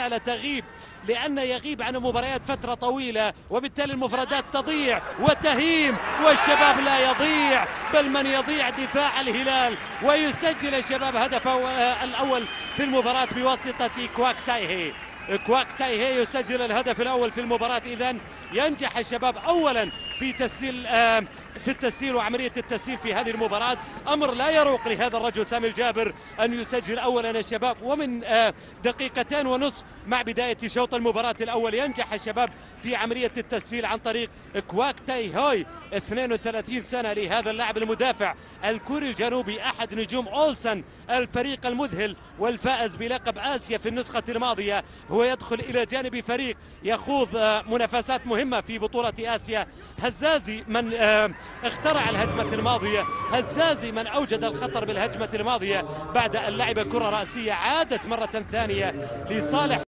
بالفعل تغيب، لأن يغيب عن المباريات فترة طويلة، وبالتالي المفردات تضيع وتهيم، والشباب لا يضيع، بل من يضيع دفاع الهلال، ويسجل الشباب هدفه الأول في المباراة بواسطة كواك تايهي. كواك تايهي يسجل الهدف الأول في المباراة. إذن ينجح الشباب أولا في التسجيل وعملية التسجيل في هذه المباراة. أمر لا يروق لهذا الرجل سامي الجابر أن يسجل أولا الشباب، ومن دقيقتين ونصف مع بداية شوط المباراة الأول ينجح الشباب في عملية التسجيل عن طريق كواك تايهي. 32 سنة لهذا اللاعب المدافع الكوري الجنوبي، أحد نجوم أولسن الفريق المذهل والفائز بلقب آسيا في النسخة الماضية. هو يدخل إلى جانب فريق يخوض منافسات مهمة في بطولة آسيا. هزازي من اخترع الهجمة الماضية، هزازي من أوجد الخطر بالهجمة الماضية بعد أن لعب كرة رأسية عادت مرة ثانية لصالح